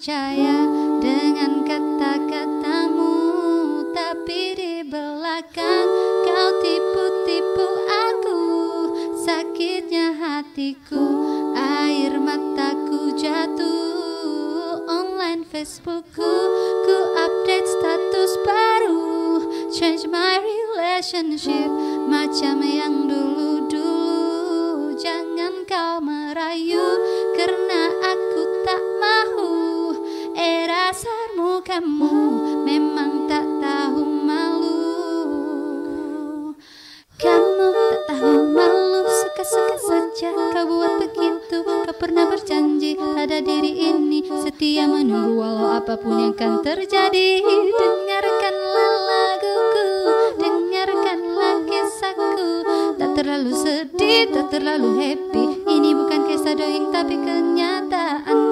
percaya dengan kata-katamu, tapi di belakang kau tipu-tipu aku. Sakitnya hatiku, air mataku jatuh. Online Facebookku, ku update status baru. Change my relationship, macam yang dulu-dulu. Jangan kau merayu, karena aku tak mahu. Rasarmu kamu memang tak tahu malu. Kamu tak tahu malu, suka-suka saja kau buat begitu. Kau pernah berjanji pada diri ini setia menunggu walau apapun yang akan terjadi. Dengarkanlah laguku, dengarkanlah kisahku. Tak terlalu sedih, tak terlalu happy. Ini bukan kisah doing tapi kenyataan.